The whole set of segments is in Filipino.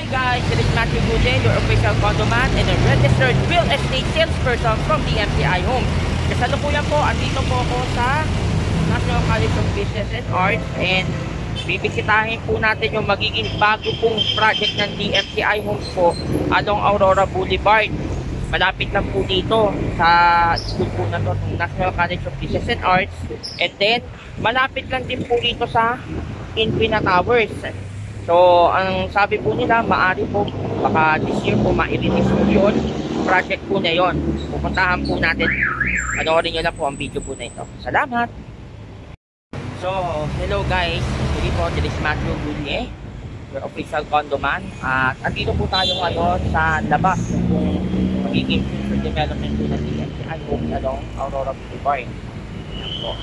Hi guys, it is Matthew Gute, your official condoman and a registered real estate salesperson from DMCI Homes. Kasalukuyan po, andito po ako sa National College of Business and Arts and bibisitahin po natin yung magiging bago pong project ng DMCI Homes po along Aurora Boulevard. Malapit lang po dito sa school po na to, ng National College of Business and Arts, and then malapit lang din po dito sa Infinite Towers. So, ang sabi po nila, maaari po, baka this year po ma-release po yun, project po na yun. Pupuntahan po natin, panoorin nyo lang po ang video po na ito. Salamat! So, hello guys, hindi po, this is Matthew Gute, your official condoman. At andito po tayo ngayon sa labas kung magiging future development po ng DMCI Homes along Aurora Boulevard. Ayan po.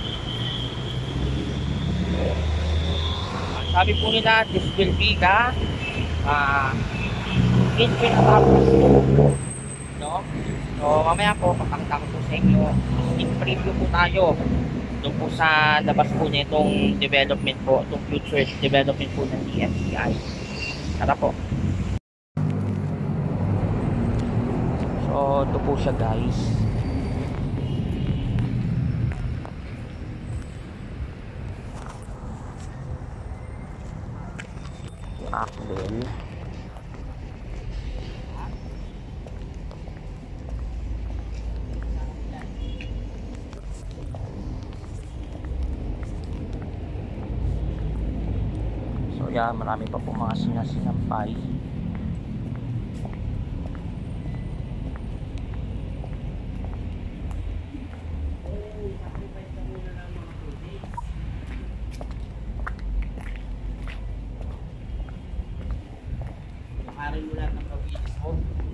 Sabi po nila, this will be the Infinite Towers, no? So, mamaya po, papakita ko po sa inyo. In preview po tayo doon po sa labas po nitong development po, itong future development po ng DMCI. Tara po. So, ito po siya guys. Akbel. So yan, marami pa po mga sinasinampay. Pakarin mo lahat ng probinsya mo.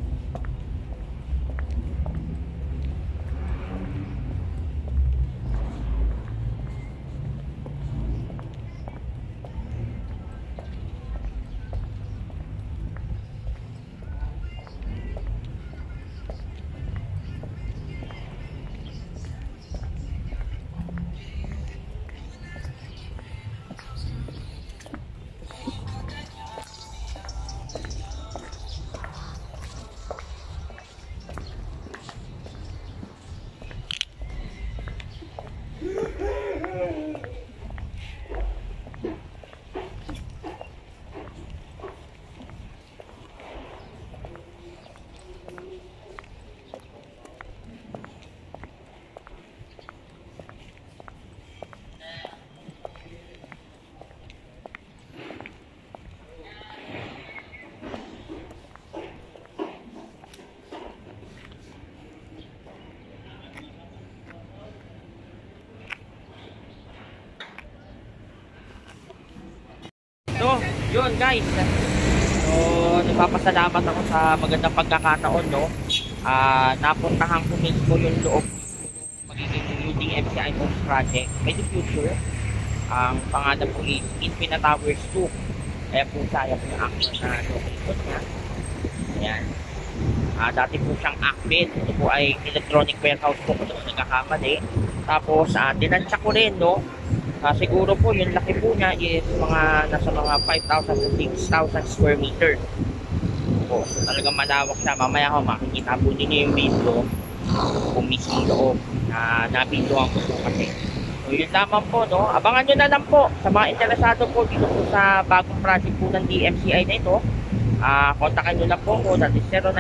So, yun guys. So, nagpapasalamat ako sa magandang pagkakataon, no? Napuntahan ko mismo yung loob magiging yung DMCI Homes project. May the future. Ang pangalan po is Infinite Towers 2. Kaya po saya po yung actual na location niya. Ayan. Dati po siyang Akbel. Ito po ay electronic warehouse po kung nagkakamali. Tapos, dinansya ko rin, no? Siguro po yung laki po niya is nasa mga 5,000 to 6,000 square meter po. So, talagang malawak siya. Mamaya ko makikita po din yung video kung mismo loob na nabidyoan ko po kasi. So yun lamang po, no? Abangan nyo na lang po sa mga interesado po dito po sa bagong project po ng DMCI na ito. Kontakin nyo lang po ko na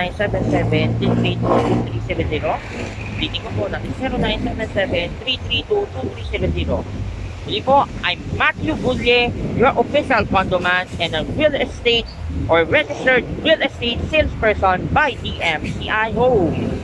0977-332-2370. Bitin ko po na 0977-332-2370. Hindi po, I'm Matthew Gute, your official condoman and a real estate or registered real estate salesperson by DMCI Homes.